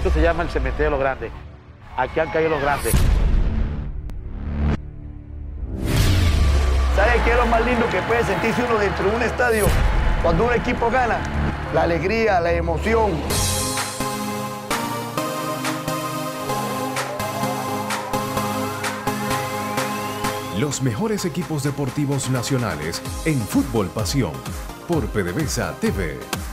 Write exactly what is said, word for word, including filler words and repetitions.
Esto se llama el cementerio de los grandes. Aquí han caído los grandes. ¿Sabe qué es lo más lindo que puede sentirse uno dentro de un estadio cuando un equipo gana? La alegría, la emoción. Los mejores equipos deportivos nacionales en Fútbol Pasión por PDVSA T V.